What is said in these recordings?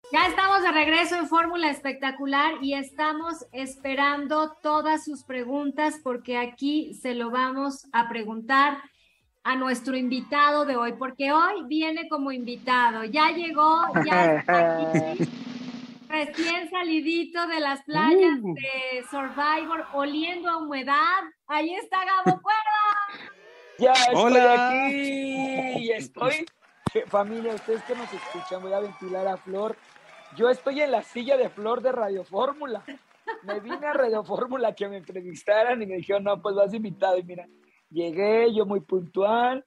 Ya estamos de regreso en Fórmula Espectacular y estamos esperando todas sus preguntas porque aquí se lo vamos a preguntar a nuestro invitado de hoy, porque hoy viene como invitado. Ya llegó, ya está aquí, recién salidito de las playas Uh, de Survivor, oliendo a humedad. Ahí está Gabo Cuerda. Ya estoy Hola. aquí, familia, ustedes que nos escuchan, voy a ventilar a Flor. Yo estoy en la silla de Flor de Radio Fórmula. Me vine a Radio Fórmula que me entrevistaran y me dijeron, no, pues vas invitado. Y mira, llegué yo muy puntual,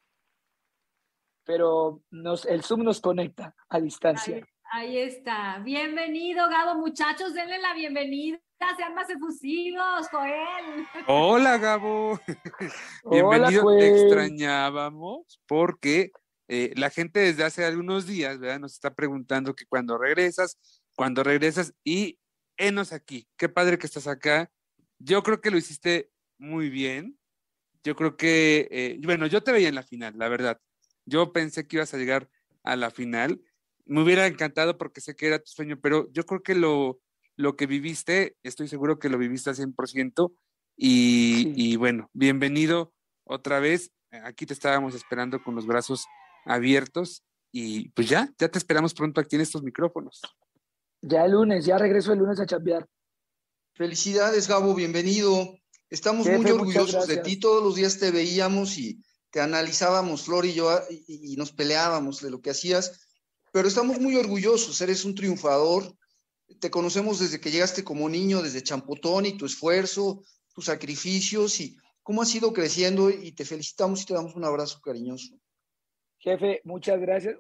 pero el Zoom nos conecta a distancia. Ahí está. Bienvenido, Gabo. Muchachos, denle la bienvenida. Sean más efusivos, Joel. Hola, Gabo. Hola, Bienvenido. Te Joel. extrañábamos porque la gente desde hace algunos días, ¿verdad? Nos está preguntando que cuando regresas y enos aquí. Qué padre que estás acá. Yo creo que lo hiciste muy bien. Yo creo que, bueno, yo te veía en la final, la verdad. Yo pensé que ibas a llegar a la final. Me hubiera encantado porque sé que era tu sueño, pero yo creo que lo que viviste, estoy seguro que lo viviste al 100%. Sí. Y bueno, bienvenido otra vez. Aquí te estábamos esperando con los brazos abiertos y pues ya te esperamos pronto aquí en estos micrófonos. Ya el lunes, ya regreso el lunes a chambear. Felicidades, Gabo, bienvenido. Estamos muy Jefe, muchas orgullosos de ti. gracias. Todos los días te veíamos y te analizábamos, Flor y yo, y nos peleábamos de lo que hacías, pero estamos muy orgullosos. Eres un triunfador. Te conocemos desde que llegaste como niño, desde Champotón y tu esfuerzo, tus sacrificios y cómo has ido creciendo y te felicitamos y te damos un abrazo cariñoso. Jefe, muchas gracias.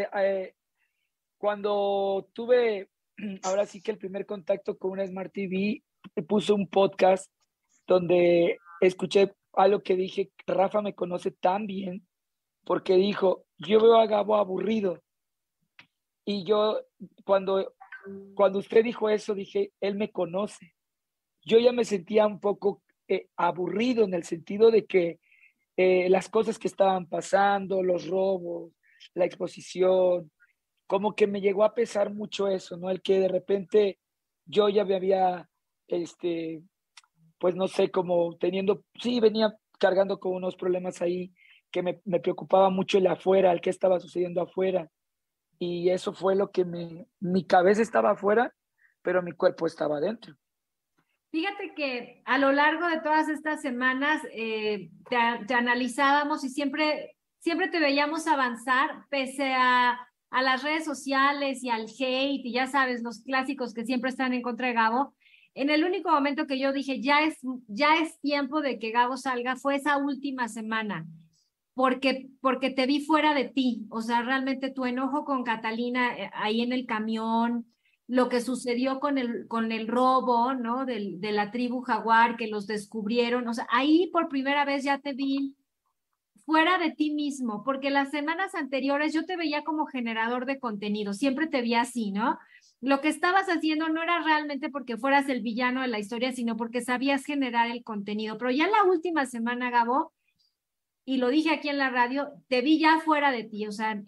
Cuando tuve, ahora sí que el primer contacto con una Smart TV, puse un podcast donde escuché algo que dije, Rafa me conoce tan bien, porque dijo, yo veo a Gabo aburrido. Y yo, cuando, cuando usted dijo eso, dije, él me conoce. Yo ya me sentía un poco aburrido en el sentido de que las cosas que estaban pasando, los robos, la exposición, como que me llegó a pesar mucho eso, ¿no? El que de repente yo ya me había, este, pues no sé, como teniendo, sí, venía cargando con unos problemas ahí que me preocupaba mucho el afuera, el que estaba sucediendo afuera. Y eso fue lo que mi cabeza estaba afuera, pero mi cuerpo estaba adentro. Fíjate que a lo largo de todas estas semanas te analizábamos y siempre te veíamos avanzar pese a las redes sociales y al hate y ya sabes, los clásicos que siempre están en contra de Gabo. En el único momento que yo dije, ya es tiempo de que Gabo salga, fue esa última semana, porque te vi fuera de ti. O sea, realmente tu enojo con Catalina ahí en el camión, lo que sucedió con el robo, ¿no? De la tribu Jaguar, que los descubrieron. O sea, ahí por primera vez ya te vi fuera de ti mismo, porque las semanas anteriores yo te veía como generador de contenido, siempre te vi así, ¿no? Lo que estabas haciendo no era realmente porque fueras el villano de la historia, sino porque sabías generar el contenido. Pero ya la última semana, Gabo, y lo dije aquí en la radio, te vi ya fuera de ti, o sea,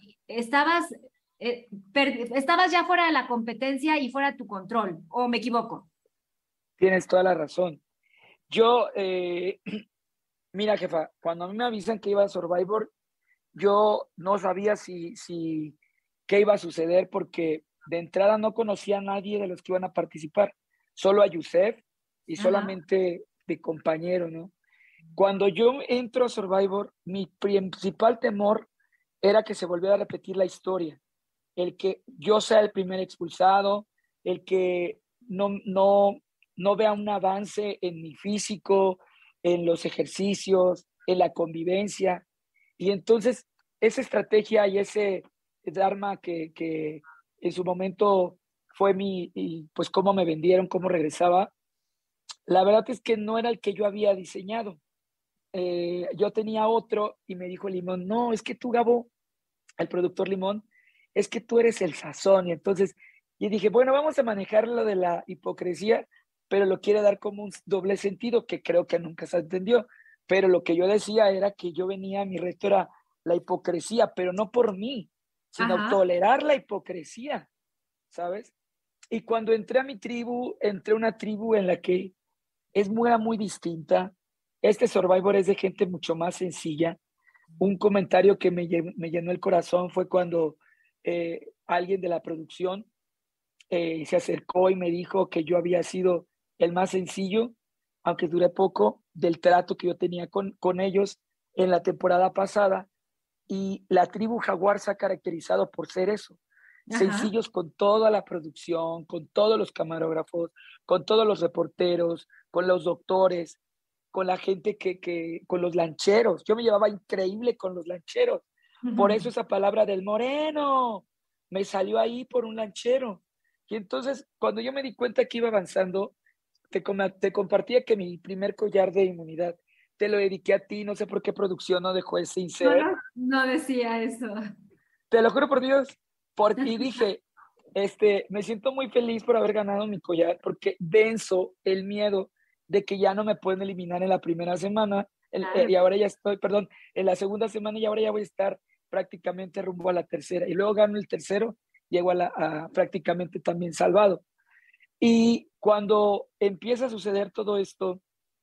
estabas ya fuera de la competencia y fuera de tu control, ¿o me equivoco? Tienes toda la razón. Yo, mira, jefa, cuando a mí me avisan que iba a Survivor, yo no sabía qué iba a suceder porque de entrada no conocía a nadie de los que iban a participar, solo a Yusef y Ajá. solamente de compañero, ¿no? Cuando yo entro a Survivor, mi principal temor era que se volviera a repetir la historia, el que yo sea el primer expulsado, el que no vea un avance en mi físico, en los ejercicios, en la convivencia. Y entonces esa estrategia y ese Dharma que en su momento fue y pues cómo me vendieron, cómo regresaba, la verdad es que no era el que yo había diseñado. Yo tenía otro y me dijo Limón, no, es que tú, Gabo, el productor Limón, es que tú eres el sazón. Y entonces, y dije, bueno, vamos a manejar lo de la hipocresía, pero lo quiere dar como un doble sentido que creo que nunca se entendió. Pero lo que yo decía era que yo venía, mi reto era la hipocresía, pero no por mí, sino Ajá. tolerar la hipocresía. ¿sabes? Y cuando entré a mi tribu, entré a una tribu en la que era muy distinta. Este Survivor es de gente mucho más sencilla. Un comentario que me llenó el corazón fue cuando alguien de la producción se acercó y me dijo que yo había sido el más sencillo, aunque duré poco, del trato que yo tenía con ellos en la temporada pasada. Y la tribu Jaguar se ha caracterizado por ser eso, Ajá. sencillos con toda la producción, con todos los camarógrafos, con todos los reporteros, con los doctores, con la gente con los lancheros. Yo me llevaba increíble con los lancheros. Por eso esa palabra del moreno me salió ahí por un lanchero. Y entonces, cuando yo me di cuenta que iba avanzando, te compartía que mi primer collar de inmunidad te lo dediqué a ti, no sé por qué producción no dejó ese No, insert. no, no decía eso. Te lo juro por Dios, porque y dije, me siento muy feliz por haber ganado mi collar, porque venzo el miedo de que ya no me pueden eliminar en la primera semana, Claro. y ahora ya estoy, perdón, en la segunda semana y ahora ya voy a estar prácticamente rumbo a la tercera, y luego gano el tercero, llego a prácticamente también salvado. Y cuando empieza a suceder todo esto,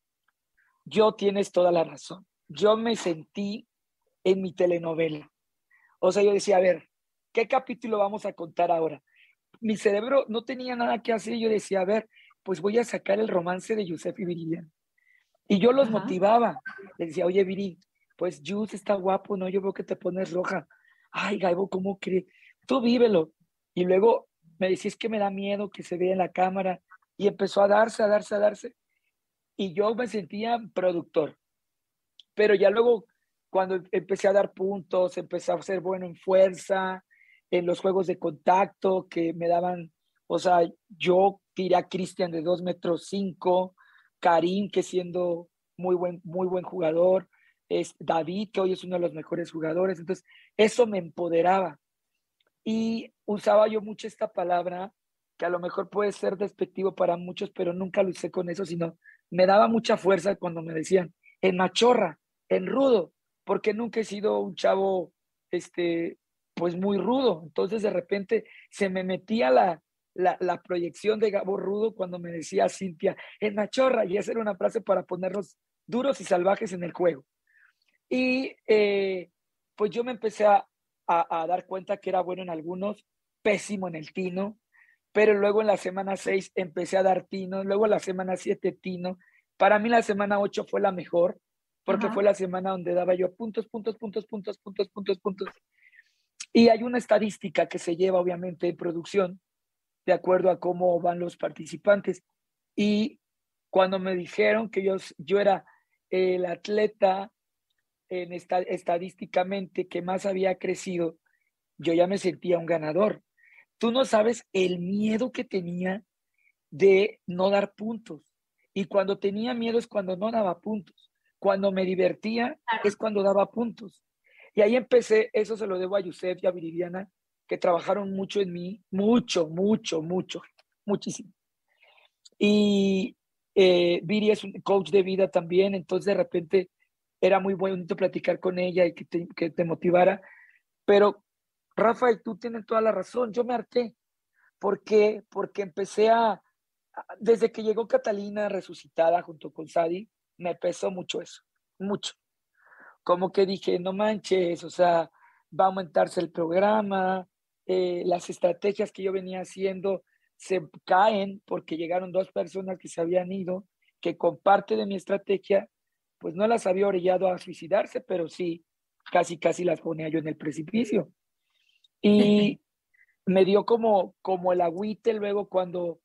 yo tienes toda la razón. Yo me sentí en mi telenovela. O sea, yo decía, a ver, ¿qué capítulo vamos a contar ahora? Mi cerebro no tenía nada que hacer y yo decía, a ver, pues voy a sacar el romance de Yusef y Viridiana. Y yo los Ajá. motivaba. Les decía, oye, Viri, pues Yus está guapo, ¿no? Yo veo que te pones roja. Ay, Gaibo, ¿cómo crees? Tú vívelo. Y luego me decía, es que me da miedo que se vea en la cámara. Y empezó a darse, a darse, a darse. Y yo me sentía productor. Pero ya luego, cuando empecé a dar puntos, empecé a ser bueno en fuerza, en los juegos de contacto que me daban, o sea, yo tiré a Cristian de 2,5 metros, Karim, que siendo muy buen jugador, es David, que hoy es uno de los mejores jugadores, entonces eso me empoderaba. Y usaba yo mucho esta palabra, que a lo mejor puede ser despectivo para muchos, pero nunca lo usé con eso, sino me daba mucha fuerza cuando me decían, en machorra, en rudo, porque nunca he sido un chavo, pues muy rudo. Entonces de repente se me metía la proyección de Gabo Rudo cuando me decía Cintia, en machorra, y esa era una frase para ponernos duros y salvajes en el juego. Y pues yo me empecé a dar cuenta que era bueno en algunos, pésimo en el tino, pero luego en la semana 6 empecé a dar tino, luego en la semana 7 tino. Para mí la semana 8 fue la mejor, porque fue Ajá. la semana donde daba yo puntos, puntos, puntos, puntos, puntos, puntos, puntos. Y hay una estadística que se lleva obviamente en producción, de acuerdo a cómo van los participantes. Y cuando me dijeron que yo era el atleta estadísticamente que más había crecido, yo ya me sentía un ganador. Tú no sabes el miedo que tenía de no dar puntos. Y cuando tenía miedo es cuando no daba puntos. Cuando me divertía es cuando daba puntos. Y ahí empecé, eso se lo debo a Yusef y a Viridiana, que trabajaron mucho en mí, mucho, mucho, mucho, muchísimo. Y Viri es un coach de vida también, entonces de repente era muy bonito platicar con ella y que te motivara. Pero, Rafael, tú tienes toda la razón, yo me harté. ¿Por qué? Porque desde que llegó Catalina resucitada junto con Sadi, me pesó mucho eso, mucho. Como que dije, no manches, o sea, va a aumentarse el programa, las estrategias que yo venía haciendo se caen porque llegaron dos personas que se habían ido, que con parte de mi estrategia, pues no las había orillado a suicidarse, pero sí, casi, casi las ponía yo en el precipicio. Y me dio como el agüite luego cuando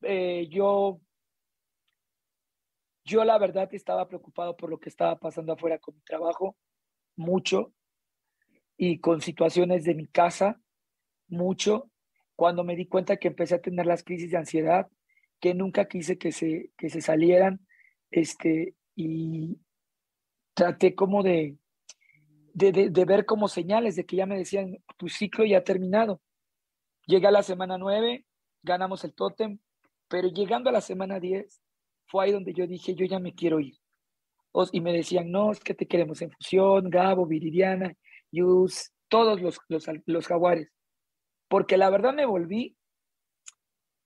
yo la verdad estaba preocupado por lo que estaba pasando afuera con mi trabajo, mucho, y con situaciones de mi casa, mucho, cuando me di cuenta que empecé a tener las crisis de ansiedad, que nunca quise que se salieran, y traté como de ver como señales de que ya me decían, tu ciclo ya ha terminado. Llegué a la semana 9, ganamos el tótem, pero llegando a la semana 10, fue ahí donde yo dije, yo ya me quiero ir. Y me decían, no, es que te queremos en fusión, Gabo, Viridiana, Yus, todos los jaguares. Porque la verdad me volví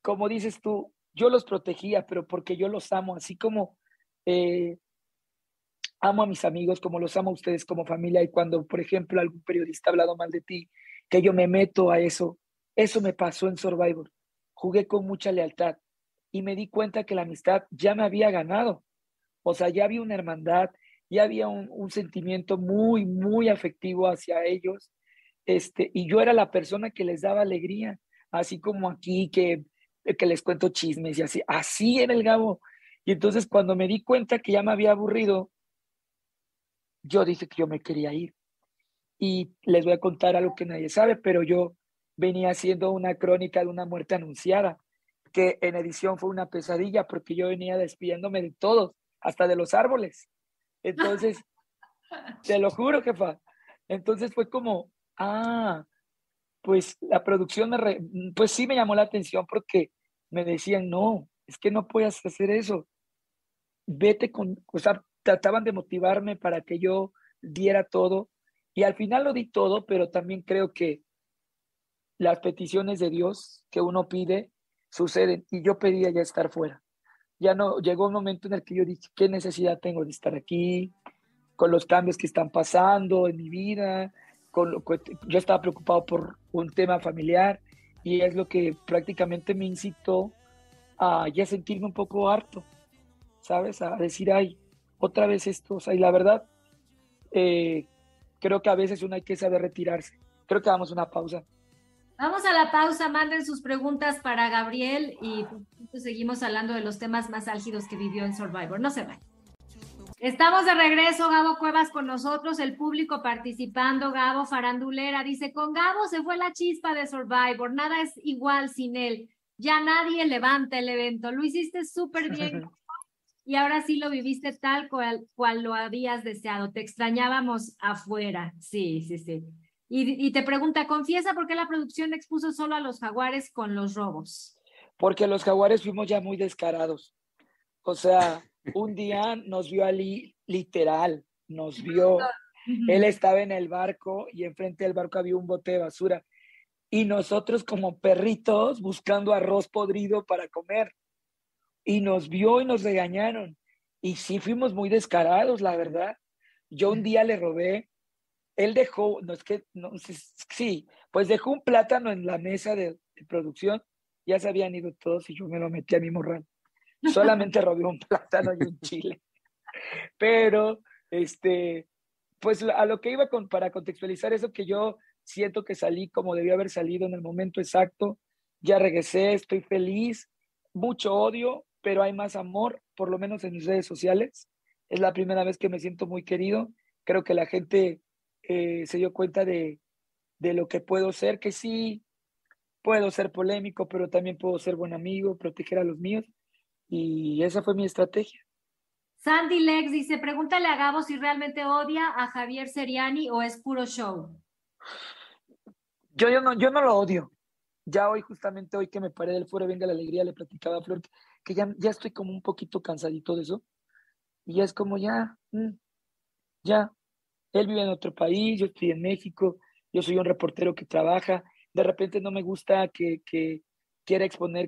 como dices tú, yo los protegía, pero porque yo los amo, así como amo a mis amigos, como los amo a ustedes como familia, y cuando, por ejemplo, algún periodista ha hablado mal de ti, que yo me meto a eso. Eso me pasó en Survivor. Jugué con mucha lealtad y me di cuenta que la amistad ya me había ganado. O sea, ya había una hermandad, ya había un sentimiento muy, muy afectivo hacia ellos. Y yo era la persona que les daba alegría, así como aquí que les cuento chismes y así era el Gabo. Y entonces cuando me di cuenta que ya me había aburrido, yo dije que yo me quería ir. Y les voy a contar algo que nadie sabe, pero yo venía haciendo una crónica de una muerte anunciada, que en edición fue una pesadilla porque yo venía despidiéndome de todos, hasta de los árboles. Entonces, te lo juro, jefa. Entonces fue como, pues la producción pues sí me llamó la atención porque me decían, no, es que no puedes hacer eso. O sea, trataban de motivarme para que yo diera todo y al final lo di todo, pero también creo que las peticiones de Dios que uno pide suceden y yo pedía ya estar fuera. Ya no, llegó un momento en el que yo dije, ¿qué necesidad tengo de estar aquí? Con los cambios que están pasando en mi vida, yo estaba preocupado por un tema familiar y es lo que prácticamente me incitó a ya sentirme un poco harto, ¿sabes? A decir, ay, otra vez esto, o sea, y la verdad, creo que a veces uno hay que saber retirarse. Creo que damos una pausa. Vamos a la pausa, manden sus preguntas para Gabriel y pues, seguimos hablando de los temas más álgidos que vivió en Survivor. No se vayan. Estamos de regreso, Gabo Cuevas con nosotros, el público participando, Gabo Farandulera dice, con Gabo se fue la chispa de Survivor, nada es igual sin él, ya nadie levanta el evento, lo hiciste súper bien y ahora sí lo viviste tal cual lo habías deseado, te extrañábamos afuera, sí. Y te pregunta, confiesa por qué la producción expuso solo a los jaguares con los robos. Porque los jaguares fuimos ya muy descarados. O sea, un día nos vio Ali, literal, nos vio. Él estaba en el barco y enfrente del barco había un bote de basura. Y nosotros como perritos buscando arroz podrido para comer. Y nos vio y nos regañaron. Y sí fuimos muy descarados, la verdad. Yo un día le robé. Él dejó, no es que, no, sí, pues dejó un plátano en la mesa de producción, ya se habían ido todos y yo me lo metí a mi morral. Solamente robé un plátano y un chile. Pero, pues a lo que iba para contextualizar eso, que yo siento que salí como debía haber salido en el momento exacto, ya regresé, estoy feliz, mucho odio, pero hay más amor, por lo menos en mis redes sociales. Es la primera vez que me siento muy querido. Creo que la gente se dio cuenta de lo que puedo ser, que sí, puedo ser polémico, pero también puedo ser buen amigo, proteger a los míos. Y esa fue mi estrategia. Sandy Lex dice, pregúntale a Gabo si realmente odia a Javier Seriani o es puro show. Yo no lo odio. Ya hoy, justamente hoy que me paré del Foro Venga la Alegría, le platicaba a Flor que ya estoy como un poquito cansadito de eso. Y ya es como ya. Él vive en otro país, yo estoy en México, yo soy un reportero que trabaja. De repente no me gusta que quiera exponer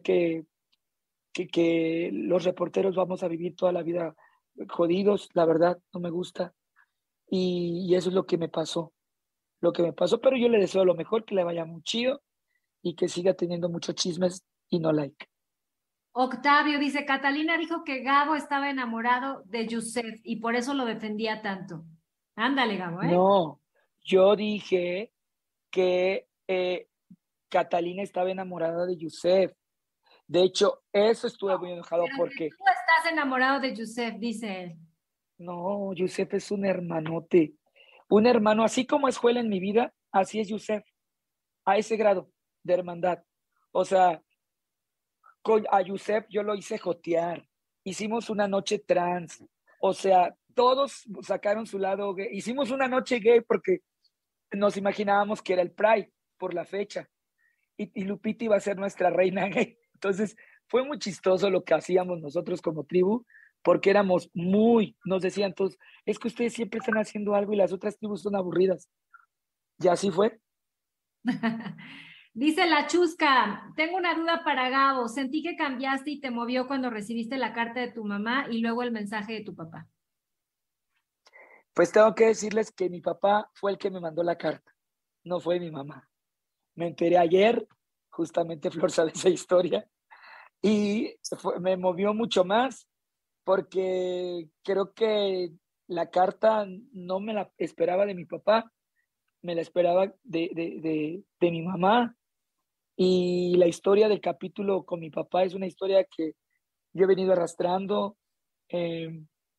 que los reporteros vamos a vivir toda la vida jodidos, la verdad, no me gusta. Y eso es lo que me pasó, pero yo le deseo lo mejor, que le vaya muy chido y que siga teniendo muchos chismes y no like. Octavio dice, Catalina dijo que Gabo estaba enamorado de Yusef y por eso lo defendía tanto. Ándale, Gabo, ¿eh? No, yo dije que Catalina estaba enamorada de Yusef. De hecho, eso estuve muy enojado porque... Tú estás enamorado de Yusef, dice él. No, Yusef es un hermanote. Un hermano, así como es Joel en mi vida, así es Yusef. A ese grado de hermandad. O sea, a Yusef yo lo hice jotear. Hicimos una noche trans. O sea, todos sacaron su lado gay. Hicimos una noche gay porque nos imaginábamos que era el Pride por la fecha. Y Lupita iba a ser nuestra reina gay. Entonces, fue muy chistoso lo que hacíamos nosotros como tribu, porque nos decían todos, es que ustedes siempre están haciendo algo y las otras tribus son aburridas. Y así fue. Dice la Chusca, tengo una duda para Gabo. Sentí que cambiaste y te movió cuando recibiste la carta de tu mamá y luego el mensaje de tu papá. Pues tengo que decirles que mi papá fue el que me mandó la carta, no fue mi mamá. Me enteré ayer, justamente Flor sabe esa historia, y me movió mucho más porque creo que la carta no me la esperaba de mi papá, me la esperaba de mi mamá. Y la historia del capítulo con mi papá es una historia que yo he venido arrastrando eh,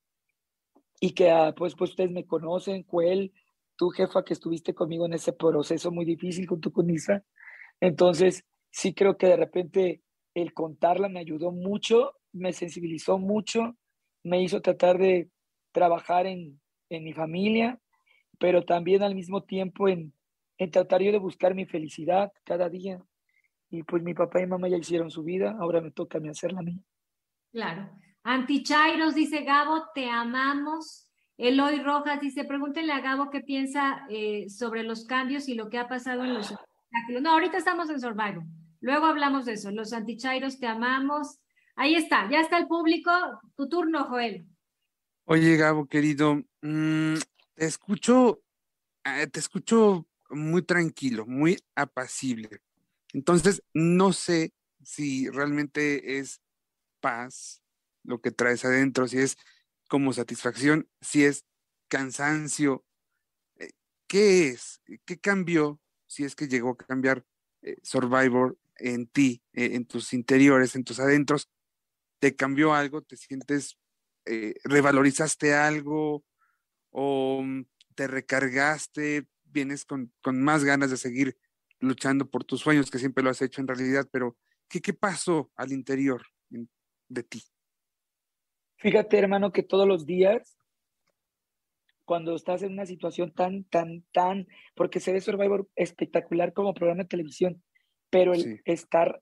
y que pues ustedes me conocen, Cuel, tú jefa que estuviste conmigo en ese proceso muy difícil junto con Isa. Entonces, sí creo que de repente el contarla me ayudó mucho, me sensibilizó mucho, me hizo tratar de trabajar en mi familia, pero también al mismo tiempo en tratar yo de buscar mi felicidad cada día. Y pues mi papá y mamá ya hicieron su vida, ahora me toca a mí hacer la mía. Claro. Antichairos dice, Gabo, te amamos. Eloy Rojas dice, pregúntenle a Gabo qué piensa sobre los cambios y lo que ha pasado en los espectáculos. No, ahorita estamos en Survivor. Luego hablamos de eso. Los antichairos, te amamos. Ahí está, ya está el público. Tu turno, Joel. Oye, Gabo, querido, te escucho, te escucho muy tranquilo, muy apacible. Entonces, no sé si realmente es paz lo que traes adentro, si es como satisfacción, si es cansancio. eh, ¿Qué es? ¿Qué cambió? Si es que llegó a cambiar Survivor en ti, en tus interiores, en tus adentros, ¿te cambió algo? ¿Te sientes, revalorizaste algo o te recargaste? ¿Vienes con más ganas de seguir luchando por tus sueños, que siempre lo has hecho en realidad? Pero, ¿qué pasó al interior de ti? Fíjate, hermano, que todos los días, cuando estás en una situación tan, porque se ve Survivor espectacular como programa de televisión, pero el Sí, estar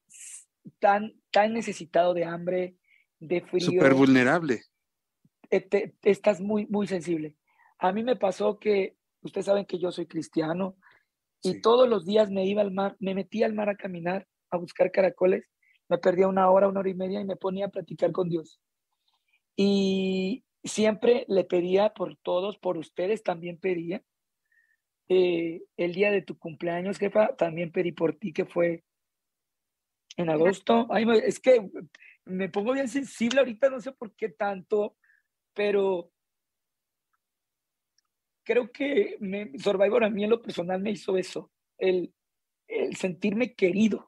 tan necesitado de hambre, de súper frío, vulnerable. estás muy sensible. A mí me pasó que, ustedes saben que yo soy cristiano, y Sí. todos los días me iba al mar, me metía al mar a caminar, a buscar caracoles, me perdía una hora y media y me ponía a platicar con Dios. Y siempre le pedía por todos, por ustedes también pedía. El día de tu cumpleaños, jefa, también pedí por ti, que fue en agosto. Ay, es que me pongo bien sensible ahorita, no sé por qué tanto, pero creo que Survivor a mí en lo personal me hizo eso, el sentirme querido.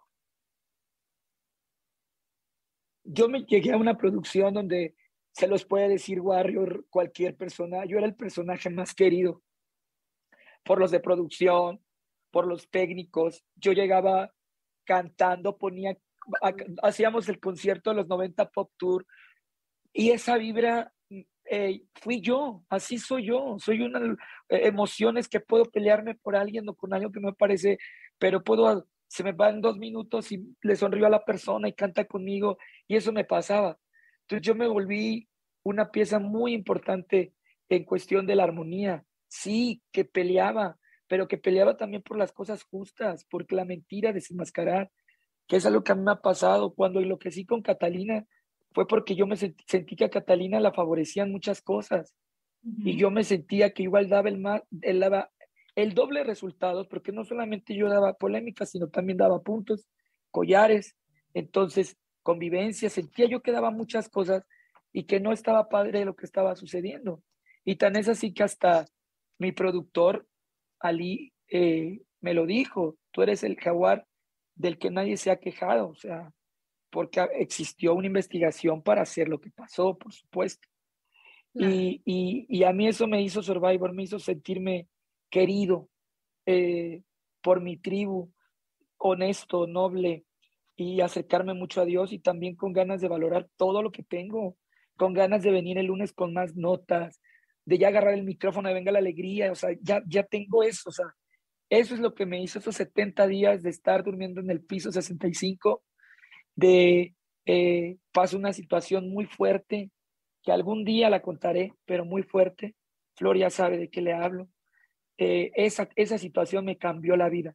Yo me llegué a una producción donde se los puede decir Warrior, cualquier persona, yo era el personaje más querido por los de producción, por los técnicos. Yo llegaba cantando, hacíamos el concierto de los 90 Pop Tour y esa vibra fui yo, así soy yo, soy una emociones que puedo pelearme por alguien o con algo que me parece, pero se me van 2 minutos y le sonrío a la persona y canta conmigo y eso me pasaba. Entonces yo me volví una pieza muy importante en cuestión de la armonía. Sí, que peleaba, pero que peleaba también por las cosas justas, por la mentira, desenmascarar, que es algo que a mí me ha pasado. Cuando enloquecí con Catalina, fue porque yo me sentí que a Catalina la favorecían muchas cosas y yo me sentía que igual daba el doble resultados, porque no solamente yo daba polémica, sino también daba puntos, collares, entonces convivencia, sentía yo que daba muchas cosas y que no estaba padre lo que estaba sucediendo. Y tan es así que hasta mi productor, Ali, me lo dijo, tú eres el jaguar del que nadie se ha quejado, o sea, porque existió una investigación para hacer lo que pasó, por supuesto. Claro. Y a mí eso me hizo Survivor, me hizo sentirme querido eh, por mi tribu, honesto, noble y acercarme mucho a Dios y también con ganas de valorar todo lo que tengo, con ganas de venir el lunes con más notas, de ya agarrar el micrófono y venga la alegría, o sea, ya tengo eso, o sea, eso es lo que me hizo esos 70 días de estar durmiendo en el piso 65, de paso una situación muy fuerte, que algún día la contaré, pero muy fuerte. Flor ya sabe de qué le hablo. Esa situación me cambió la vida.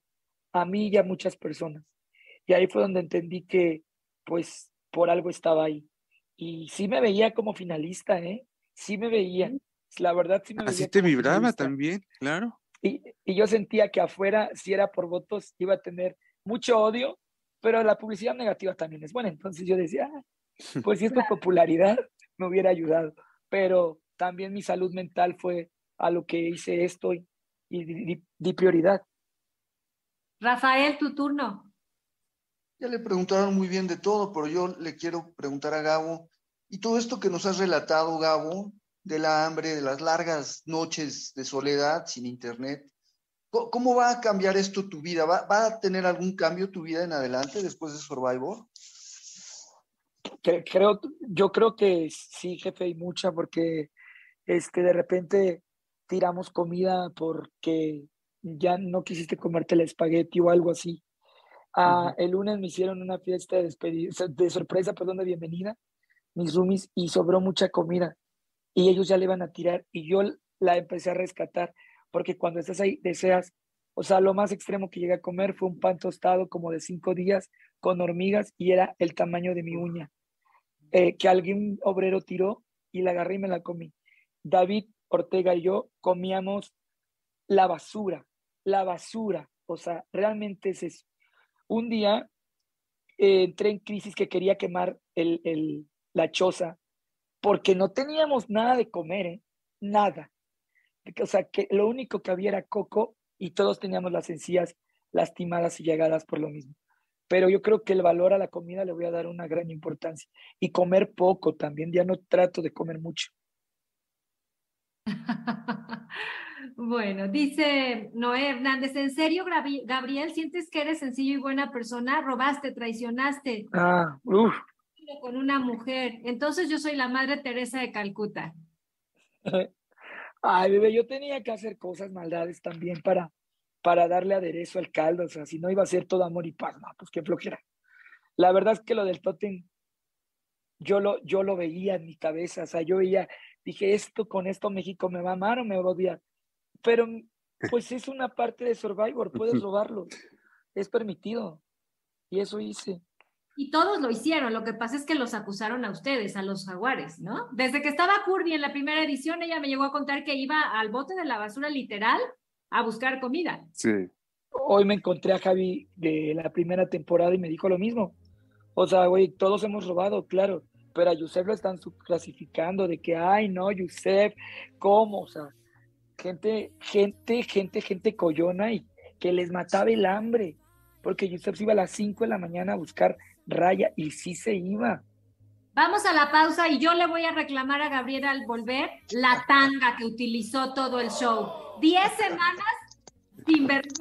a mí y a muchas personas. Y ahí fue donde entendí que, pues, por algo estaba ahí. Y sí me veía como finalista, ¿eh? Sí me veía. La verdad, sí me Así veía te como vibraba finalista. también, claro. Y yo sentía que afuera, si era por votos, iba a tener mucho odio, pero la publicidad negativa también es buena. Entonces yo decía, pues si es por popularidad, me hubiera ayudado. Pero también mi salud mental fue a lo que hice esto y di prioridad. Rafael, tu turno. Ya le preguntaron muy bien de todo, pero yo le quiero preguntar a Gabo, y todo esto que nos has relatado, Gabo, de la hambre, de las largas noches de soledad sin internet, ¿cómo va a cambiar esto tu vida? ¿Va a tener algún cambio tu vida en adelante después de Survivor? Yo creo que sí, jefe, y mucha, porque de repente tiramos comida porque ya no quisiste comerte el espagueti o algo así. El lunes me hicieron una fiesta de despedida, de sorpresa, perdón, de bienvenida, mis roomies, y sobró mucha comida y ellos ya le iban a tirar y yo la empecé a rescatar porque cuando estás ahí deseas, o sea, lo más extremo que llegué a comer fue un pan tostado como de 5 días con hormigas y era el tamaño de mi uña, que algún obrero tiró y la agarré y me la comí. David Ortega y yo comíamos la basura, o sea, realmente es eso. Un día entré en crisis que quería quemar la choza porque no teníamos nada de comer, ¿eh? Nada. O sea, que lo único que había era coco y todos teníamos las encías lastimadas y llegadas por lo mismo. Pero yo creo que el valor a la comida le voy a dar una gran importancia. Y comer poco también, ya no trato de comer mucho. Bueno, dice Noé Hernández, ¿en serio, Gabriel, sientes que eres sencillo y buena persona? Robaste, traicionaste Uff. con una mujer. Entonces yo soy la Madre Teresa de Calcuta. Ay, bebé, yo tenía que hacer cosas, maldades también para darle aderezo al caldo. O sea, si no iba a ser todo amor y paz, no, pues qué flojera. La verdad es que lo del tótem, yo lo veía en mi cabeza. O sea, yo veía, dije, con esto México me va a amar o me va a odiar. Pero pues es una parte de Survivor, puedes robarlo, es permitido. Y eso hice. Y todos lo hicieron, lo que pasa es que los acusaron a ustedes, a los jaguares, ¿no? Desde que estaba Curvy en la primera edición, ella me llegó a contar que iba al bote de la basura literal a buscar comida. Sí. Hoy me encontré a Javi de la primera temporada y me dijo lo mismo. O sea, güey, todos hemos robado, claro, pero a Yusef lo están subclasificando de que, ay, no, Yusef, ¿cómo? O sea, gente coyona y que les mataba el hambre, porque Yusef se iba a las 5 de la mañana a buscar raya y sí se iba. Vamos a la pausa y yo le voy a reclamar a Gabriela al volver la tanga que utilizó todo el show. 10 semanas sin vergüenza.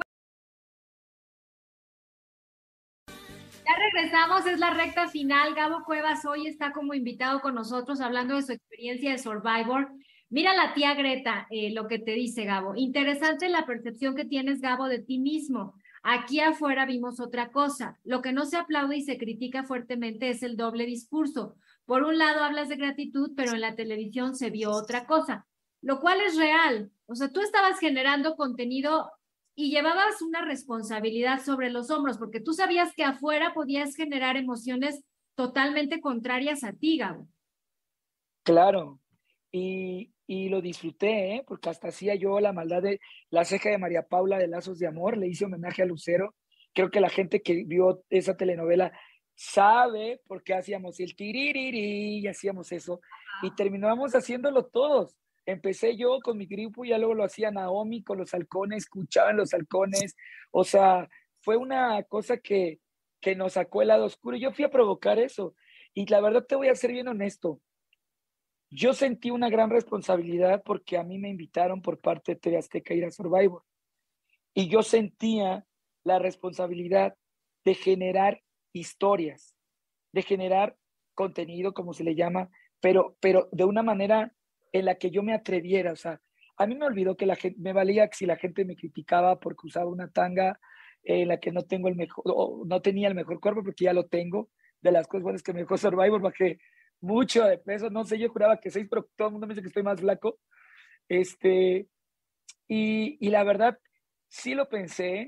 Ya regresamos, es la recta final. Gabo Cuevas hoy está como invitado con nosotros hablando de su experiencia de Survivor. Mira la tía Greta, lo que te dice Gabo. Interesante la percepción que tienes, Gabo, de ti mismo. Aquí afuera vimos otra cosa. Lo que no se aplaude y se critica fuertemente es el doble discurso. Por un lado hablas de gratitud, pero en la televisión se vio otra cosa, lo cual es real. O sea, tú estabas generando contenido y llevabas una responsabilidad sobre los hombros, porque tú sabías que afuera podías generar emociones totalmente contrarias a ti, Gabo. Claro, y lo disfruté, ¿eh? Porque hasta hacía yo la maldad de la ceja de María Paula de Lazos de Amor, le hice homenaje a Lucero. Creo que la gente que vio esa telenovela sabe por qué hacíamos el tiririri y hacíamos eso. Y terminábamos haciéndolo todos. Empecé yo con mi grupo y ya luego lo hacía Naomi con los halcones, escuchaban los halcones. O sea, fue una cosa que nos sacó el lado oscuro. Y yo fui a provocar eso. Y la verdad te voy a ser bien honesto. Yo sentí una gran responsabilidad porque a mí me invitaron por parte de TV Azteca a ir a Survivor. Y yo sentía la responsabilidad de generar historias, de generar contenido, como se le llama, pero de una manera en la que yo me atreviera. O sea, a mí me olvidó que la gente, me valía si la gente me criticaba porque usaba una tanga en la que no tengo el mejor, o no tenía el mejor cuerpo, porque ya lo tengo. De las cosas buenas que me dejó Survivor, bajé mucho de peso, no sé, yo juraba que 6, pero todo el mundo me dice que estoy más flaco. Y la verdad, sí lo pensé,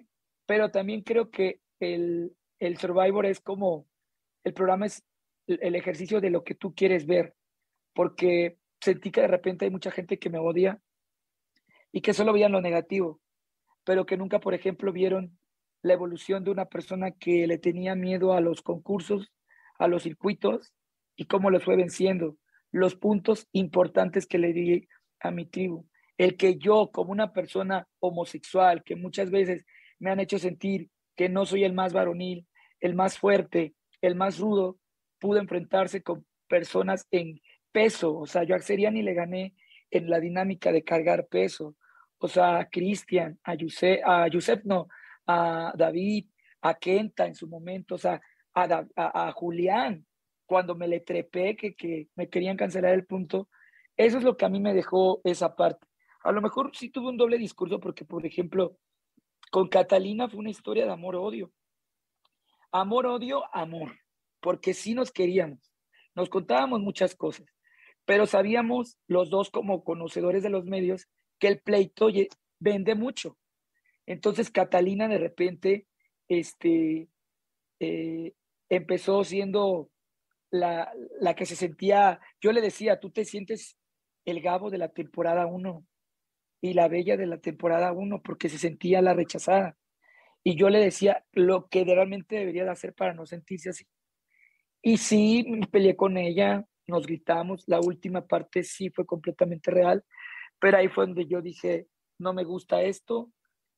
pero también creo que el Survivor es como, el programa es el ejercicio de lo que tú quieres ver, porque sentí que de repente hay mucha gente que me odia y que solo veían lo negativo, pero que nunca, por ejemplo, vieron la evolución de una persona que le tenía miedo a los concursos, a los circuitos y cómo los fue venciendo, los puntos importantes que le di a mi tribu, el que yo como una persona homosexual, que muchas veces me han hecho sentir que no soy el más varonil, el más fuerte, el más rudo, pude enfrentarse con personas en peso, o sea, yo a Seriani le gané en la dinámica de cargar peso, o sea, a Cristian, a Yusef no, a David, a Kenta en su momento, o sea, a Julián, cuando me le trepé que me querían cancelar el punto, eso es lo que a mí me dejó esa parte. A lo mejor sí tuve un doble discurso porque, por ejemplo, con Catalina fue una historia de amor-odio. Amor-odio, amor, porque sí nos queríamos, nos contábamos muchas cosas, pero sabíamos los dos como conocedores de los medios que el pleito vende mucho. Entonces Catalina de repente este, empezó siendo la que se sentía, yo le decía, tú te sientes el Gabo de la temporada 1 y la Bella de la temporada 1 porque se sentía la rechazada. Y yo le decía lo que realmente debería de hacer para no sentirse así. Y sí, me peleé con ella, nos gritamos, la última parte sí fue completamente real, pero ahí fue donde yo dije, no me gusta esto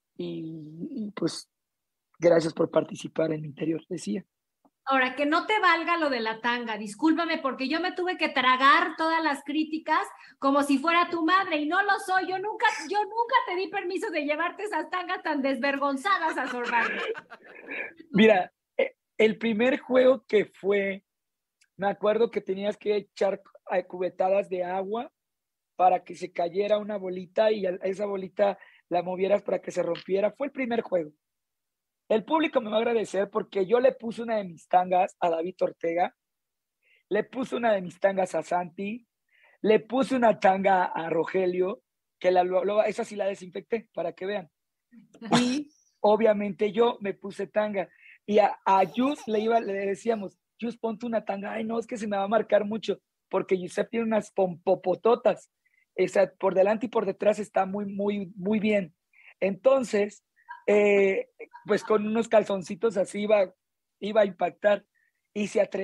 y pues gracias por participar en mi interior, decía. Ahora, que no te valga lo de la tanga, discúlpame, porque yo me tuve que tragar todas las críticas como si fuera tu madre, y no lo soy. Yo nunca te di permiso de llevarte esas tangas tan desvergonzadas a Survivor. Mira, el primer juego que fue, me acuerdo que tenías que echar cubetadas de agua para que se cayera una bolita y esa bolita la movieras para que se rompiera. Fue el primer juego. El público me va a agradecer porque yo le puse una de mis tangas a David Ortega, le puse una de mis tangas a Santi, le puse una tanga a Rogelio, que esa sí la desinfecté para que vean. Y obviamente yo me puse tanga. Y a Yus le decíamos, Yus, ponte una tanga. Ay, no, es que se me va a marcar mucho, porque Yusef tiene unas pompopototas. Esa, por delante y por detrás está muy, muy, muy bien. Entonces, pues con unos calzoncitos así iba a impactar. Y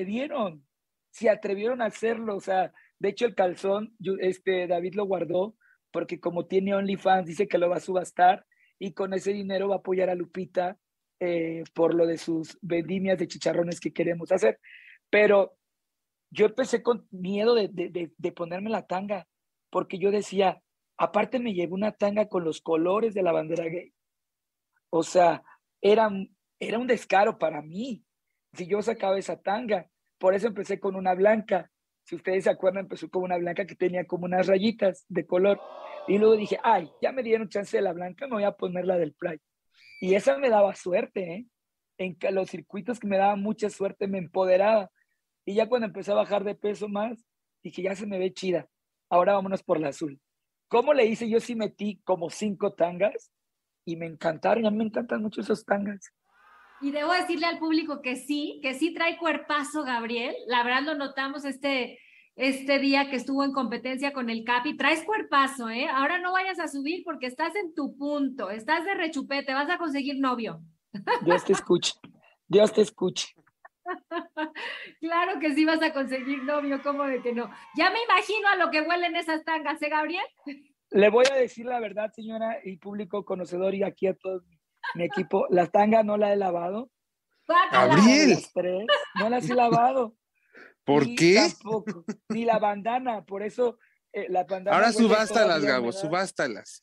se atrevieron a hacerlo. O sea, de hecho el calzón, David lo guardó, porque como tiene OnlyFans, dice que lo va a subastar y con ese dinero va a apoyar a Lupita por lo de sus vendimias de chicharrones que queremos hacer. Pero yo empecé con miedo de ponerme la tanga, porque yo decía, aparte me llevé una tanga con los colores de la bandera gay. O sea, era, era un descaro para mí si yo sacaba esa tanga. Por eso empecé con una blanca. Si ustedes se acuerdan, empezó con una blanca que tenía como unas rayitas de color. Y luego dije, ay, ya me dieron chance de la blanca, me voy a poner la del Pride. Y esa me daba suerte, ¿eh? En los circuitos que me daban mucha suerte, me empoderaba. Y ya cuando empecé a bajar de peso más, dije, ya se me ve chida. Ahora vámonos por la azul. ¿Cómo le hice? Yo sí metí como 5 tangas y me encantaron. A mí me encantan mucho esos tangas. Y debo decirle al público que sí trae cuerpazo, Gabriel. La verdad lo notamos este día que estuvo en competencia con el Capi. Traes cuerpazo, ¿eh? Ahora no vayas a subir porque estás en tu punto. Estás de rechupete, vas a conseguir novio. Dios te escuche. Dios te escuche. Claro que sí vas a conseguir novio, ¿cómo de que no? Ya me imagino a lo que huelen esas tangas, ¿eh, Gabriel? Le voy a decir la verdad, señora, y público conocedor, y aquí a todo mi equipo, las tangas no la he lavado. Gabriel. Las 3, no las he lavado. ¿Por qué? Tampoco, ni la bandana, por eso la bandana. Ahora subástalas, Gabo, subástalas.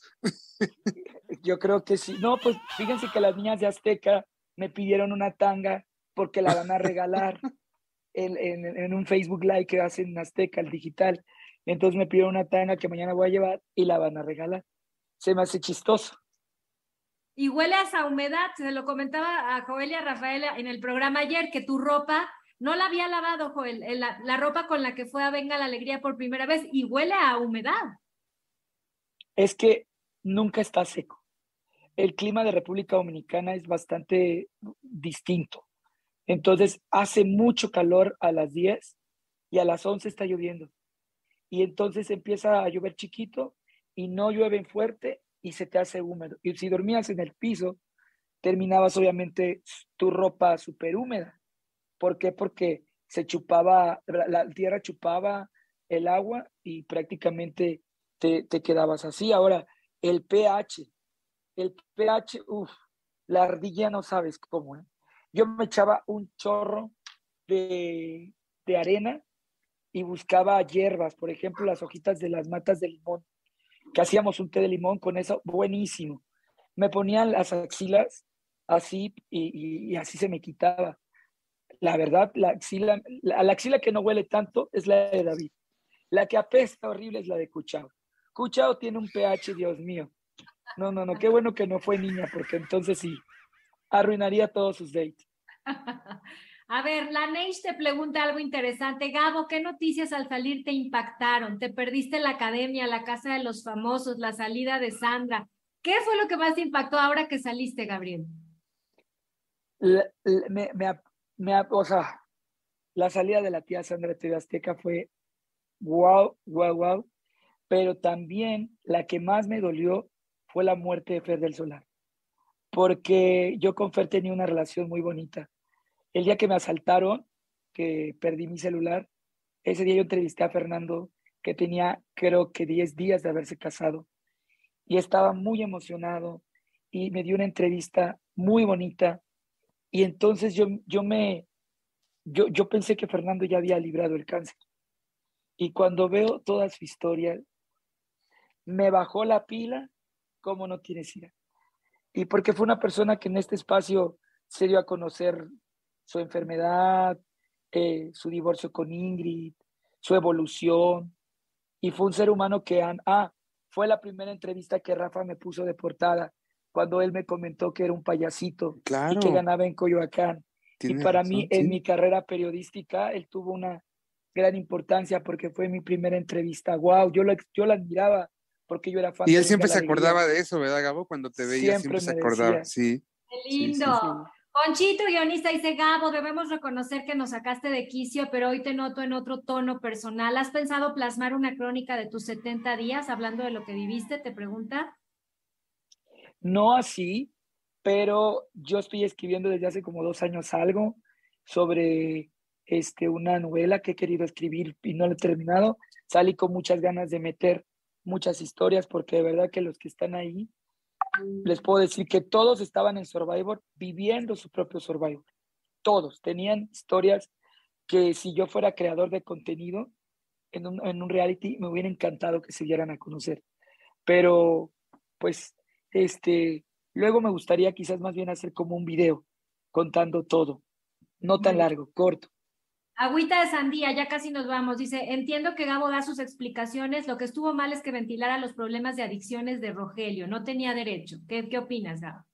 Yo creo que sí. No, pues fíjense que las niñas de Azteca me pidieron una tanga porque la van a regalar en un Facebook Live que hacen en Azteca, el digital. Entonces me pidieron una tanga que mañana voy a llevar y la van a regalar. Se me hace chistoso. Y huele a esa humedad, se lo comentaba a Joel y a Rafaela en el programa ayer, que tu ropa no la había lavado, Joel, la ropa con la que fue a Venga la Alegría por primera vez, y huele a humedad. Es que nunca está seco. el clima de República Dominicana es bastante distinto. Entonces hace mucho calor a las 10 y a las 11 está lloviendo. Y entonces empieza a llover chiquito y no llueve fuerte y se te hace húmedo. Y si dormías en el piso, terminabas obviamente tu ropa súper húmeda. ¿Por qué? Porque se chupaba, la tierra chupaba el agua y prácticamente te quedabas así. Ahora, el pH, la ardilla no sabes cómo, ¿eh? Yo me echaba un chorro de arena y buscaba hierbas, por ejemplo, las hojitas de las matas de limón, que hacíamos un té de limón con eso, buenísimo. Me ponían las axilas así y así se me quitaba. La verdad, la axila que no huele tanto es la de David. La que apesta horrible es la de Cuchao. Cuchao tiene un pH, Dios mío. No, qué bueno que no fue niña, porque entonces sí, arruinaría todos sus dates. A ver, la Neish te pregunta algo interesante. Gabo, ¿qué noticias al salir te impactaron? ¿Te perdiste la academia, la casa de los famosos, la salida de Sandra? ¿Qué fue lo que más te impactó ahora que saliste, Gabriel? O sea, la salida de la tía Sandra de TV Azteca fue wow, wow, wow. Pero también la que más me dolió fue la muerte de Fer del Solar. Porque yo con Fer tenía una relación muy bonita. El día que me asaltaron, que perdí mi celular, ese día yo entrevisté a Fernando, que tenía creo que 10 días de haberse casado, y estaba muy emocionado y me dio una entrevista muy bonita. Y entonces yo pensé que Fernando ya había librado el cáncer. Y cuando veo toda su historia, me bajó la pila como no tienes idea. Y porque fue una persona que en este espacio se dio a conocer su enfermedad, su divorcio con Ingrid, su evolución, y fue un ser humano que, fue la primera entrevista que Rafa me puso de portada, cuando él me comentó que era un payasito y que Claro, ganaba en Coyoacán. Y tienes para mí, razón, en sí. mi carrera periodística, él tuvo una gran importancia porque fue mi primera entrevista. Wow, yo la admiraba porque yo era fan Y de él Venga siempre la se Alegría. acordaba de eso, ¿verdad, Gabo? Cuando te veía, Siempre siempre se me acordaba. decía, Sí, ¡Qué sí, lindo! sí. sí. Ponchito, guionista, dice Gabo, debemos reconocer que nos sacaste de quicio, pero hoy te noto en otro tono personal. ¿Has pensado plasmar una crónica de tus 70 días hablando de lo que viviste? Te pregunta. No así, pero yo estoy escribiendo desde hace como 2 años algo sobre una novela que he querido escribir y no lo he terminado. Salí con muchas ganas de meter muchas historias porque de verdad que los que están ahí, les puedo decir que todos estaban en Survivor viviendo su propio Survivor. Todos tenían historias que si yo fuera creador de contenido en un reality me hubiera encantado que se dieran a conocer. Pero pues luego me gustaría quizás más bien hacer como un video contando todo, no Muy tan bien. largo, corto. Agüita de sandía, ya casi nos vamos. Dice, entiendo que Gabo da sus explicaciones. Lo que estuvo mal es que ventilara los problemas de adicciones de Rogelio. No tenía derecho. ¿Qué opinas, Gabo?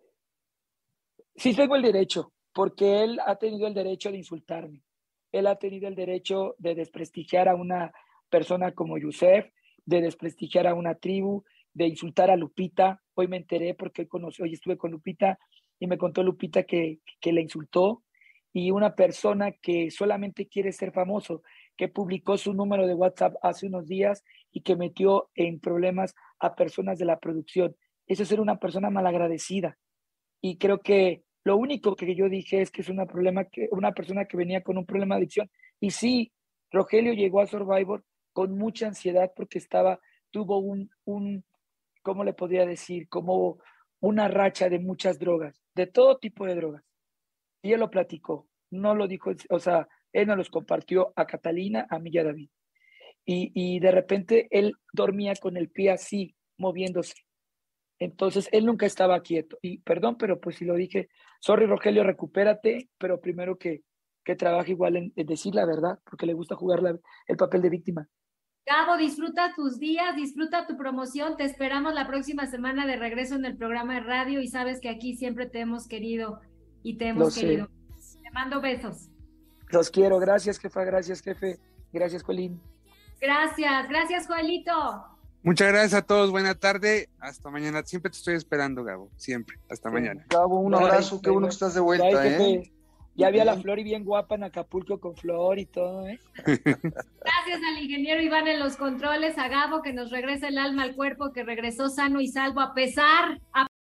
Sí tengo el derecho, porque él ha tenido el derecho de insultarme. Él ha tenido el derecho de desprestigiar a una persona como Yusef, de desprestigiar a una tribu, de insultar a Lupita. Hoy me enteré porque hoy estuve con Lupita y me contó Lupita que la insultó. Y una persona que solamente quiere ser famoso, que publicó su número de WhatsApp hace unos días y que metió en problemas a personas de la producción. Eso es ser una persona malagradecida. Y creo que lo único que yo dije es que es una persona que venía con un problema de adicción. Y sí, Rogelio llegó a Survivor con mucha ansiedad porque tuvo ¿cómo le podría decir? Como una racha de muchas drogas, de todo tipo de drogas. Y él lo platicó, no lo dijo, o sea, él nos los compartió a Catalina, a mí y a David. Y de repente él dormía con el pie así, moviéndose. Entonces, él nunca estaba quieto. Y perdón, pero pues si lo dije, sorry Rogelio, recupérate, pero primero que trabaje igual en decir la verdad, porque le gusta jugar el papel de víctima. Gabo, disfruta tus días, disfruta tu promoción. Te esperamos la próxima semana de regreso en el programa de radio y sabes que aquí siempre te hemos querido y te Lo hemos querido. sé. Te mando besos. Los quiero. Gracias, jefa. Gracias, jefe. Gracias, Colín. Gracias, gracias, Joelito. Muchas gracias a todos, buena tarde, hasta mañana. Siempre te estoy esperando, Gabo, siempre, hasta mañana. Gabo, un abrazo, qué bueno que estás de vuelta, ¿eh? Ya vi a la Flor y bien guapa en Acapulco con Flor y todo, ¿eh? Gracias al ingeniero Iván en los controles, a Gabo que nos regresa el alma al cuerpo, que regresó sano y salvo a pesar.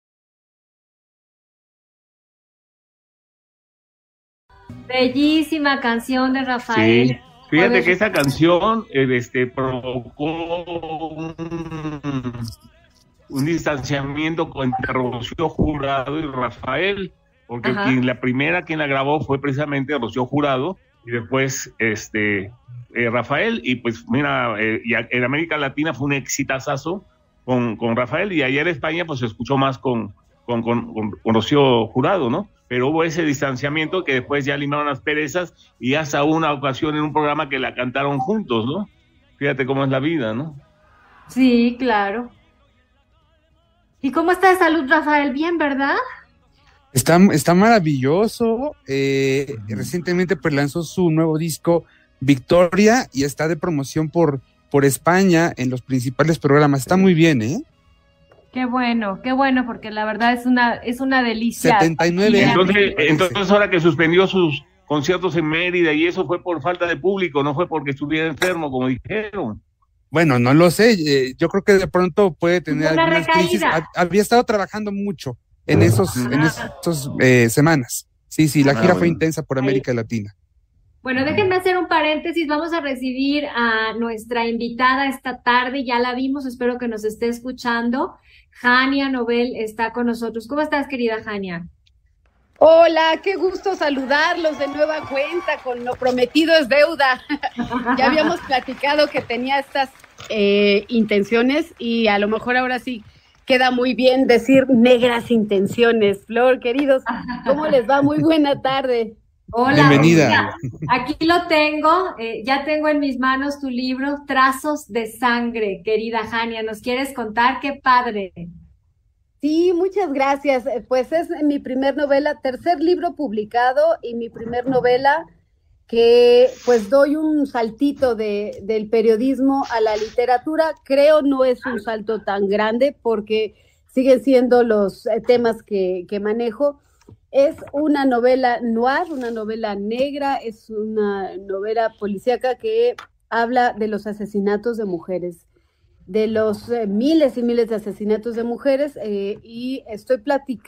Bellísima canción de Rafael. Sí, fíjate que esa canción provocó un distanciamiento entre Rocío Jurado y Rafael, porque la primera quien la grabó fue precisamente Rocío Jurado y después Rafael, y pues mira, y en América Latina fue un exitazazo con Rafael, y allá en España pues se escuchó más con Rocío Jurado, ¿no? Pero hubo ese distanciamiento que después ya limaron las perezas y hasta una ocasión en un programa que la cantaron juntos, ¿no? Fíjate cómo es la vida, ¿no? Sí, claro. ¿Y cómo está de salud, Rafael? Bien, ¿verdad? Está maravilloso. Recientemente pues lanzó su nuevo disco Victoria y está de promoción por España en los principales programas. Está muy bien, ¿eh? Qué bueno, porque la verdad es una delicia. 79 años. Entonces ahora que suspendió sus conciertos en Mérida y eso fue por falta de público, no fue porque estuviera enfermo, como dijeron. Bueno, no lo sé, yo creo que de pronto puede tener algunas crisis. Había estado trabajando mucho en esos semanas. Sí, la gira fue intensa por América Latina. Bueno, déjenme hacer un paréntesis, vamos a recibir a nuestra invitada esta tarde, ya la vimos, espero que nos esté escuchando. Jania Nobel está con nosotros. ¿Cómo estás, querida Jania? Hola, qué gusto saludarlos de nueva cuenta, con lo prometido es deuda. Ya habíamos platicado que tenía estas intenciones y a lo mejor ahora sí queda muy bien decir negras intenciones. Flor, queridos, ¿cómo les va? Muy buena tarde. Hola, bienvenida. Aquí lo tengo, ya tengo en mis manos tu libro, Trazos de Sangre, querida Jania. ¿Nos quieres contar? ¡Qué padre! Sí, muchas gracias. Pues es mi primer novela, tercer libro publicado y mi primer novela que pues doy un saltito del periodismo a la literatura. Creo no es un salto tan grande porque siguen siendo los temas que manejo. Es una novela noir, una novela negra, es una novela policíaca que habla de los asesinatos de mujeres, de los miles y miles de asesinatos de mujeres, y estoy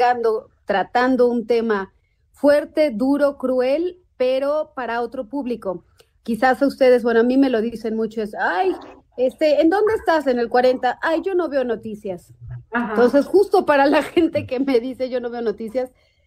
tratando un tema fuerte, duro, cruel, pero para otro público. Quizás a ustedes, bueno, a mí me lo dicen mucho, es, ay, ¿en dónde estás? En el 40, ay, yo no veo noticias. Ajá. Entonces, justo para la gente que me dice yo no veo noticias,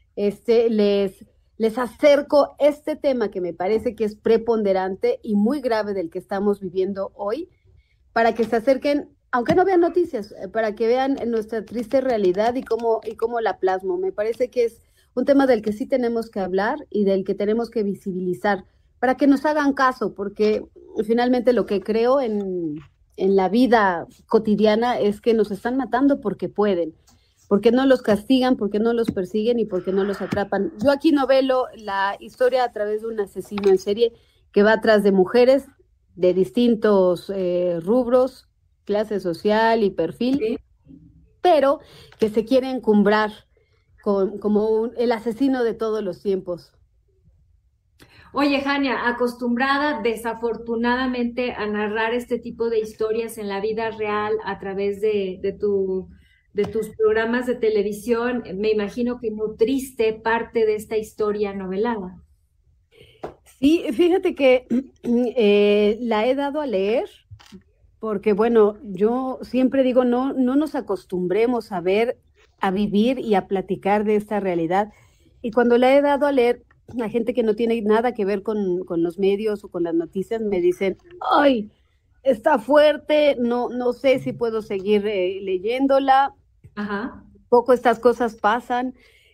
les acerco este tema que me parece que es preponderante y muy grave del que estamos viviendo hoy, para que se acerquen, aunque no vean noticias, para que vean nuestra triste realidad y cómo la plasmo. Me parece que es un tema del que sí tenemos que hablar y del que tenemos que visibilizar, para que nos hagan caso, porque finalmente lo que creo en la vida cotidiana es que nos están matando porque pueden, porque no los castigan, porque no los persiguen y porque no los atrapan. Yo aquí novelo la historia a través de un asesino en serie que va atrás de mujeres de distintos rubros, clase social y perfil, sí, pero que se quiere encumbrar como el asesino de todos los tiempos. Oye, Jania, acostumbrada desafortunadamente a narrar este tipo de historias en la vida real a través de tus programas de televisión, me imagino que nutriste parte de esta historia novelada. Sí, fíjate que la he dado a leer, porque bueno, yo siempre digo, no nos acostumbremos a ver, a vivir y a platicar de esta realidad. Y cuando la he dado a leer, la gente que no tiene nada que ver con los medios o con las noticias me dicen, ¡ay, está fuerte! No sé si puedo seguir leyéndola. Ajá. Poco estas cosas pasan.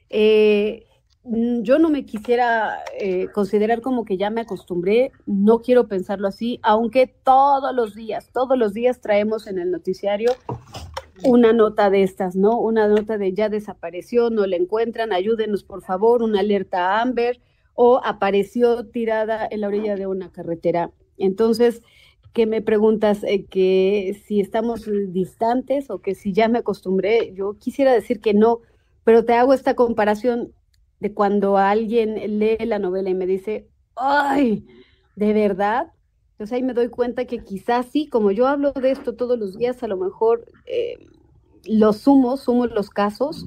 Yo no me quisiera considerar como que ya me acostumbré, no quiero pensarlo así, aunque todos los días traemos en el noticiario una nota de estas, ¿no? Una nota de ya desapareció, no la encuentran, ayúdenos por favor, una alerta Amber, o apareció tirada en la orilla de una carretera. Entonces, que me preguntas que si estamos distantes o que si ya me acostumbré, yo quisiera decir que no, pero te hago esta comparación de cuando alguien lee la novela y me dice, ¡ay! ¿De verdad? Entonces ahí me doy cuenta que quizás sí, como yo hablo de esto todos los días, a lo mejor sumo los casos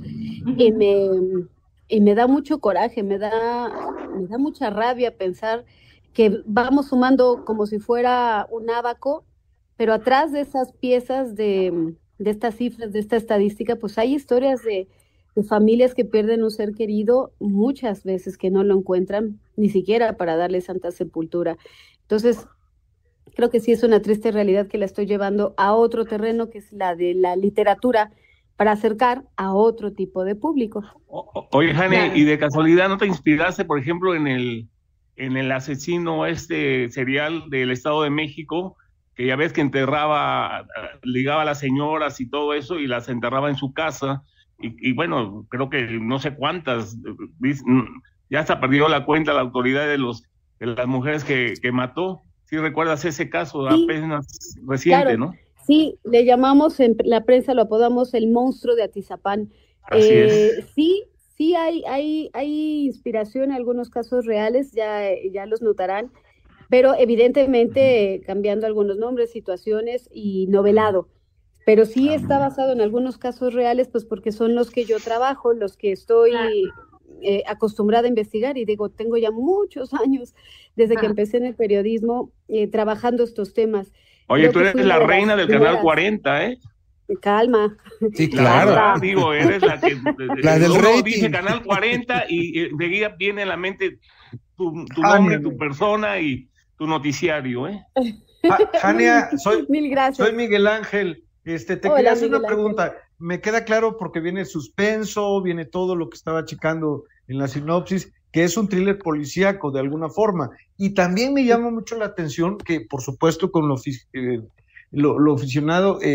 y me da mucho coraje, me da mucha rabia pensar que vamos sumando como si fuera un ábaco, pero atrás de esas piezas de estas cifras, de esta estadística, pues hay historias de familias que pierden un ser querido muchas veces que no lo encuentran ni siquiera para darle santa sepultura. Entonces, creo que sí es una triste realidad que la estoy llevando a otro terreno, que es la de la literatura, para acercar a otro tipo de público. Oye, Jane, Claro. ¿y de casualidad no te inspiraste, por ejemplo, en el asesino serial del Estado de México, que ya ves que ligaba a las señoras y todo eso, y las enterraba en su casa? Y bueno, creo que no sé cuántas, ya hasta perdió la cuenta la autoridad de las mujeres que mató. ¿Sí recuerdas ese caso Sí, apenas reciente, claro, no? sí, le llamamos, en la prensa lo apodamos el monstruo de Atizapán. Así es. Sí hay inspiración en algunos casos reales, ya los notarán, pero evidentemente cambiando algunos nombres, situaciones y novelado. Pero sí está basado en algunos casos reales, pues porque son los que yo trabajo, los que estoy acostumbrada a investigar, y digo, tengo ya muchos años desde que empecé en el periodismo trabajando estos temas. Oye, tú eres la reina del Canal 40, ¿eh? Calma. Sí, claro. Digo, eres la que La del rating. dice Canal 40 y enseguida viene a la mente tu nombre, tu persona y tu noticiario, ¿eh? Jania, Mil gracias. soy Miguel Ángel. Te Hola, quería hacer Miguel una pregunta. Me queda claro porque viene suspenso, viene todo lo que estaba checando en la sinopsis, que es un thriller policíaco de alguna forma. Y también me llama mucho la atención que, por supuesto, con lo ficcionado,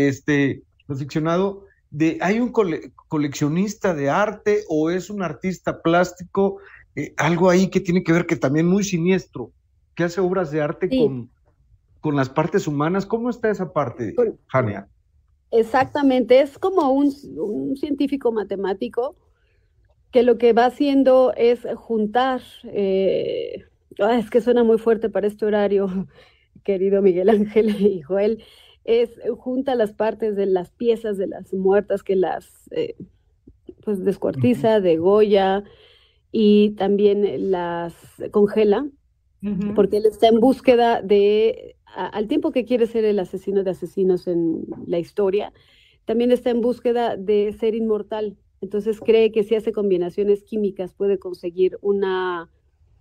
¿hay un coleccionista de arte o es un artista plástico? Algo ahí que tiene que ver, que también muy siniestro, que hace obras de arte Sí. con las partes humanas. ¿Cómo está esa parte, Jania? Exactamente, es como un científico matemático que lo que va haciendo es juntar, es que suena muy fuerte para este horario, querido Miguel Ángel y Joel, junta las partes de las piezas de las muertas que las pues descuartiza, degolla y también las congela, porque él está en búsqueda al tiempo que quiere ser el asesino de asesinos en la historia, también está en búsqueda de ser inmortal. Entonces cree que si hace combinaciones químicas puede conseguir una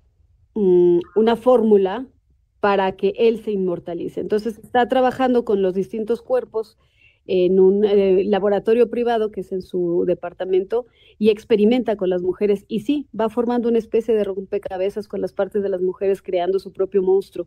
fórmula para que él se inmortalice. Entonces está trabajando con los distintos cuerpos en un laboratorio privado que es en su departamento y experimenta con las mujeres y sí, va formando una especie de rompecabezas con las partes de las mujeres, creando su propio monstruo.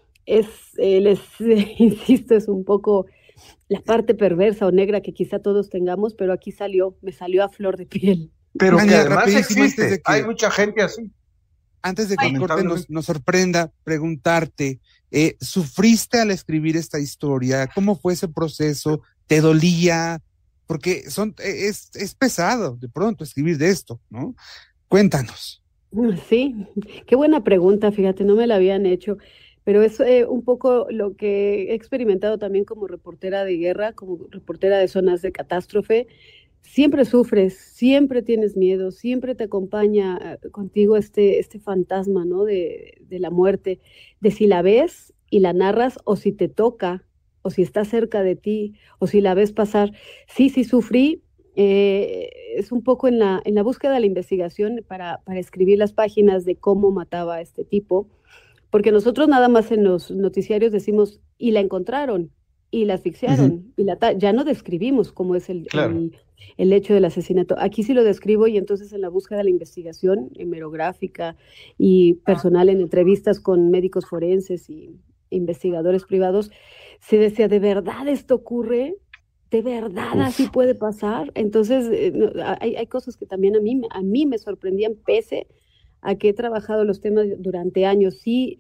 Insisto, es un poco la parte perversa o negra que quizá todos tengamos, pero aquí me salió a flor de piel. Pero que Jania, además rapidísimo, existe, antes de que- hay mucha gente así. Antes de que el corte Lamentablemente. nos sorprenda, preguntarte, ¿sufriste al escribir esta historia? ¿Cómo fue ese proceso? ¿Te dolía? Porque es pesado de pronto escribir de esto, ¿no? Cuéntanos. Sí, qué buena pregunta, fíjate, no me la habían hecho, pero es un poco lo que he experimentado también como reportera de guerra, como reportera de zonas de catástrofe. Siempre sufres, siempre tienes miedo, siempre te acompaña contigo este fantasma, ¿no? De la muerte, de si la ves y la narras, o si te toca, o si está cerca de ti, o si la ves pasar. Sí sufrí. Es un poco en la búsqueda de la investigación para escribir las páginas de cómo mataba a este tipo, porque nosotros nada más en los noticiarios decimos, y la encontraron, y la asfixiaron, y ya no describimos cómo es Claro. el hecho del asesinato. Aquí sí lo describo, y entonces en la búsqueda de la investigación hemerográfica y personal en entrevistas con médicos forenses y investigadores privados, se decía, ¿de verdad esto ocurre? ¿De verdad así puede pasar? Entonces, hay cosas que también a mí me sorprendían, pese a que he trabajado los temas durante años. Sí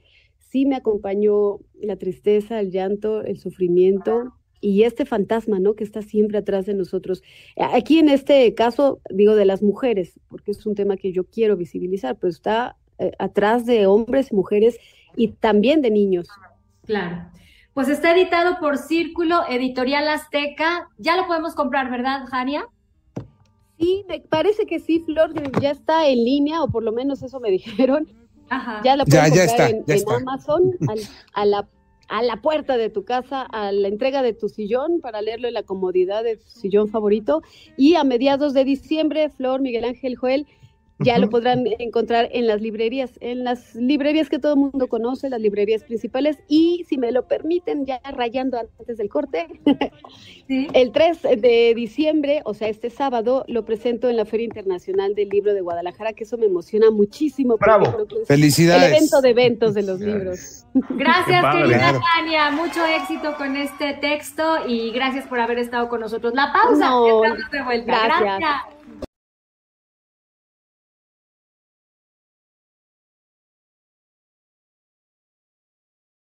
sí me acompañó la tristeza, el llanto, el sufrimiento y este fantasma, ¿no? Que está siempre atrás de nosotros. Aquí en este caso, digo de las mujeres, porque es un tema que yo quiero visibilizar, pero está atrás de hombres, mujeres y también de niños. Claro. Pues está editado por Círculo Editorial Azteca. Ya lo podemos comprar, ¿verdad, Jania? Sí, me parece que sí, Flor, ya está en línea, o por lo menos eso me dijeron. Ajá. Ya la puedes comprar está, en está. Amazon, a la puerta de tu casa, a la entrega de tu sillón, para leerlo en la comodidad de tu sillón favorito. Y a mediados de diciembre, Flor, Miguel Ángel, Joel, ya lo podrán encontrar en las librerías que todo el mundo conoce, las librerías principales. Y si me lo permiten, ya rayando antes del corte, ¿sí? El 3 de diciembre, o sea, este sábado, lo presento en la Feria Internacional del Libro de Guadalajara, que eso me emociona muchísimo. ¡Bravo! Creo que es ¡Felicidades! el evento de eventos de los libros. Gracias, querida Claro. Jania. Mucho éxito con este texto y gracias por haber estado con nosotros. La pausa, No, estamos de vuelta. gracias. Gracias.